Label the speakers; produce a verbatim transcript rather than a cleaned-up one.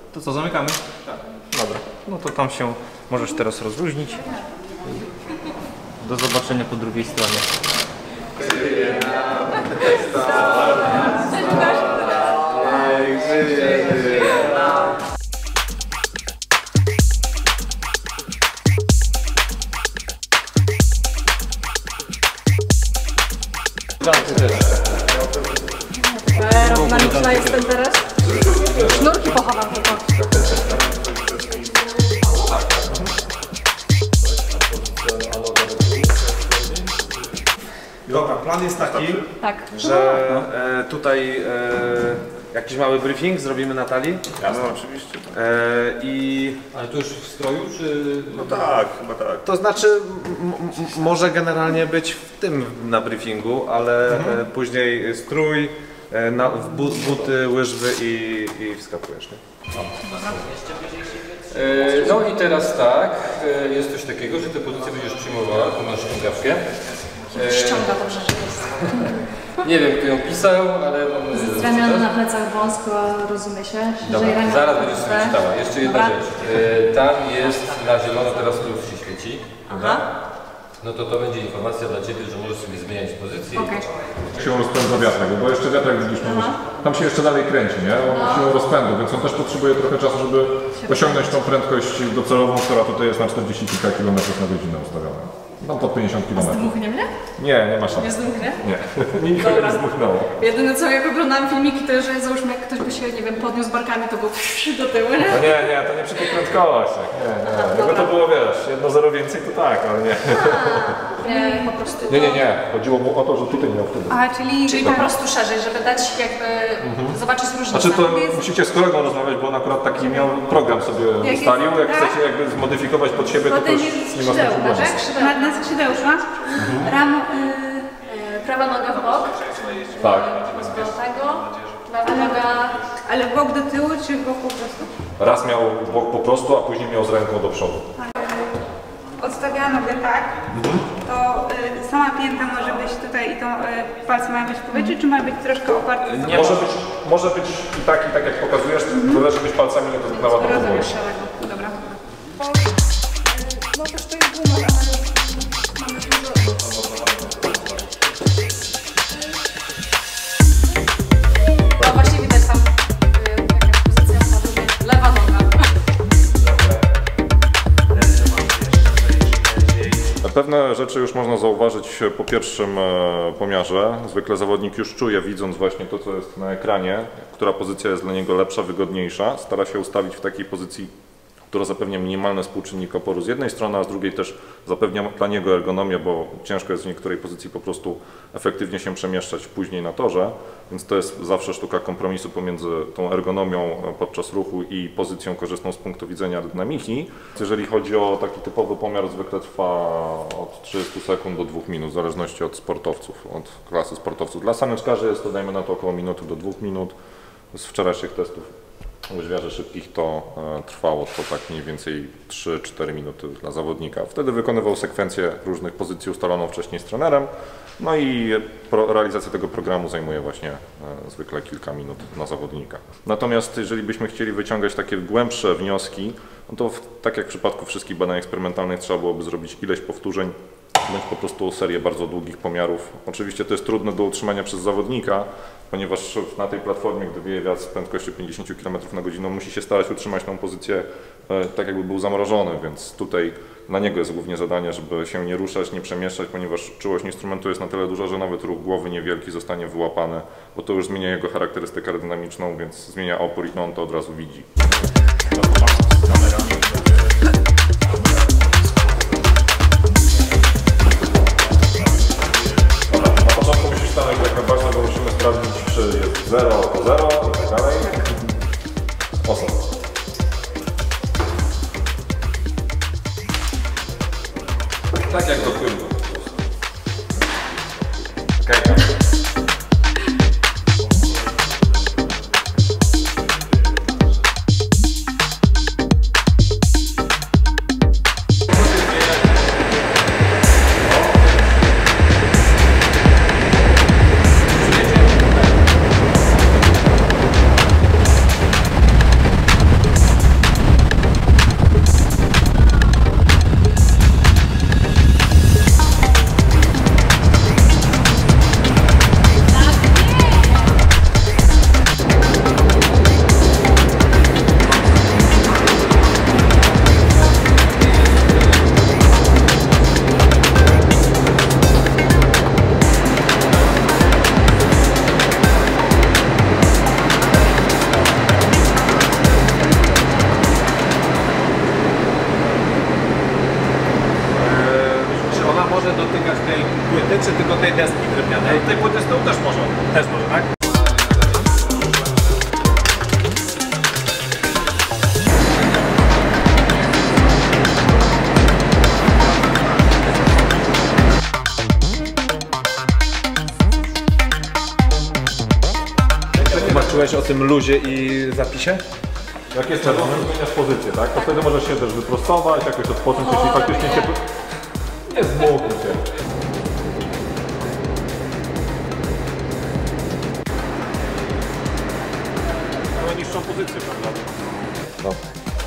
Speaker 1: To co, zamykamy? Tak. Dobra, no to tam się możesz teraz rozluźnić. Do zobaczenia po drugiej stronie.
Speaker 2: Dynamiczna jestem teraz. Sznurki pochowam tylko.
Speaker 3: Dobra, plan jest taki,
Speaker 2: tak.
Speaker 3: że e, tutaj e, jakiś mały briefing zrobimy Natalii.
Speaker 4: Jasne, oczywiście.
Speaker 3: E, i...
Speaker 1: Ale to już w stroju, czy...
Speaker 4: No tak, chyba tak.
Speaker 3: To znaczy, m może generalnie być w tym na briefingu, ale mhm. e, później strój, e, na, w bu buty, łyżwy i, i wskakujesz. Nie?
Speaker 1: No i teraz tak, jest coś takiego, że tę pozycję będziesz przyjmowała, tu masz ściągawkę.
Speaker 2: Ściąga dobrze, że jest.
Speaker 1: Nie wiem, kto ją pisał, ale...
Speaker 2: Z ramionu na plecach wąsko, rozumie się.
Speaker 1: Dobra, zaraz będziesz sobie czytała. Jeszcze jedna Dobra. rzecz. Tam jest na zielono teraz plus się świeci. Aha. No to to będzie informacja dla Ciebie, że możesz sobie zmieniać pozycję.
Speaker 2: Okay.
Speaker 4: Siłą rozpędu wiatrak, bo jeszcze wiatrak widzieliśmy, tam się jeszcze dalej kręci, nie? On no. siłą rozpędu, więc on też potrzebuje trochę czasu, żeby osiągnąć tą prędkość docelową, która tutaj jest na czterdzieści kilka kilometrów na godzinę ustawiona. No pod pięćdziesiąt kilometrów.
Speaker 2: Zdmuchnie mnie?
Speaker 4: Nie, nie ma szans.
Speaker 2: Nie zdmuchnie?
Speaker 4: Nie, mi nikogo nie zdmuchnęło.
Speaker 2: Jedyne co, jak oglądam filmiki, to że załóżmy jak ktoś by się, nie wiem, podniósł barkami, to go przy do tyłu, nie?
Speaker 4: No nie, nie, to nie przy tych prędkościach, nie, nie. Jakby to było, wiesz, jedno zero więcej to tak, ale nie.
Speaker 2: A, nie, po prostu
Speaker 4: Nie, nie, nie. Chodziło mu o to, że tutaj miał wtedy.
Speaker 2: A, czyli, czyli po prostu szerzej, żeby dać jakby, mhm. zobaczyć różnicę.
Speaker 4: Znaczy to musicie z kolegą rozmawiać, bo on akurat taki miał program sobie jak ustalił, jest, jak tak? chcecie jakby zmodyfikować pod siebie, to, to już nie ma sensu.
Speaker 2: Na, na skrzydełka, mhm. ramo, y, prawa noga w bok,
Speaker 4: tak.
Speaker 2: do tego, prawa noga, ale w bok do tyłu czy w bok po prostu?
Speaker 4: Raz miał w bok po prostu, a później miał z ręką do przodu.
Speaker 5: Odstawiała nogę tak, mhm. to y, sama pięta może być tutaj i to y, palce mają być w powietrzu, czy ma być troszkę oparte?
Speaker 4: Nie może być, może być i tak, i tak jak pokazujesz, mhm. tyle żebyś palcami nie dotknęła do podłogi.
Speaker 5: Dobra. No też to jest guma, ale mamy dużo...
Speaker 2: No właśnie widać tam y, jakaś pozycja spadła, lewa noga.
Speaker 4: Pewne rzeczy już można zauważyć po pierwszym pomiarze. Zwykle zawodnik już czuje, widząc właśnie to, co jest na ekranie, która pozycja jest dla niego lepsza, wygodniejsza. Stara się ustawić w takiej pozycji, która zapewnia minimalny współczynnik oporu z jednej strony, a z drugiej też zapewnia dla niego ergonomię, bo ciężko jest w niektórej pozycji po prostu efektywnie się przemieszczać później na torze, więc to jest zawsze sztuka kompromisu pomiędzy tą ergonomią podczas ruchu i pozycją korzystną z punktu widzenia dynamiki. Jeżeli chodzi o taki typowy pomiar, zwykle trwa od trzydziestu sekund do dwóch minut, w zależności od sportowców, od klasy sportowców. Dla saneczkarzy jest to, dajmy na to, około minuty do dwóch minut. Z wczorajszych testów łyżwiarzy szybkich to e, trwało to tak mniej więcej trzy cztery minuty dla zawodnika. Wtedy wykonywał sekwencję różnych pozycji ustaloną wcześniej z trenerem, no i pro, realizacja tego programu zajmuje właśnie e, zwykle kilka minut na zawodnika. Natomiast jeżeli byśmy chcieli wyciągać takie głębsze wnioski, no to w, tak jak w przypadku wszystkich badań eksperymentalnych trzeba byłoby zrobić ileś powtórzeń, bądź po prostu serię bardzo długich pomiarów. Oczywiście to jest trudne do utrzymania przez zawodnika, ponieważ na tej platformie, gdy wieje wiatr z prędkością pięćdziesiąt kilometrów na godzinę, musi się starać utrzymać tą pozycję e, tak, jakby był zamrożony, więc tutaj na niego jest głównie zadanie, żeby się nie ruszać, nie przemieszczać, ponieważ czułość instrumentu jest na tyle duża, że nawet ruch głowy niewielki zostanie wyłapany, bo to już zmienia jego charakterystykę aerodynamiczną, więc zmienia opór i on to od razu widzi. Sprawdzić, czy jest zero to zero i tak dalej. Osad. Tak jak do płynu. Okay.
Speaker 3: każdej płyty, czy tylko tej deski drewnianej?
Speaker 4: Tej płyty z tyłu też może.
Speaker 3: Też może, tak? Tłumaczyłeś o tym luzie i zapisie?
Speaker 4: Jak jest czerwony, zmieniasz pozycję, tak? To wtedy możesz się też wyprostować, jakoś odpocząć, jeśli faktycznie cię... Nie zmoknij się. No niższą pozycję, prawda?
Speaker 3: No.